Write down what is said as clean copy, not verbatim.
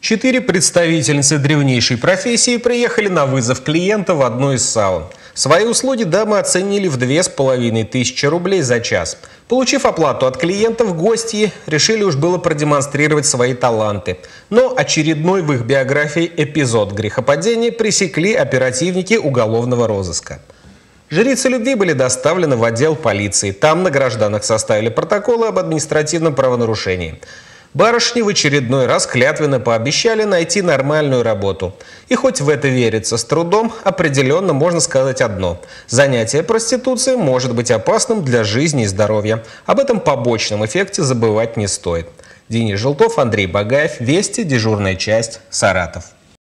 4 представительницы древнейшей профессии приехали на вызов клиента в одну из саун. Свои услуги дамы оценили в 2500 рублей за час. Получив оплату от клиентов, гости решили уж было продемонстрировать свои таланты. Но очередной в их биографии эпизод грехопадения пресекли оперативники уголовного розыска. Жрицы любви были доставлены в отдел полиции. Там на гражданах составили протоколы об административном правонарушении. Барышни в очередной раз клятвенно пообещали найти нормальную работу. И хоть в это верится с трудом, определенно можно сказать одно. Занятие проституцией может быть опасным для жизни и здоровья. Об этом побочном эффекте забывать не стоит. Денис Желтов, Андрей Багаев, Вести, дежурная часть, Саратов.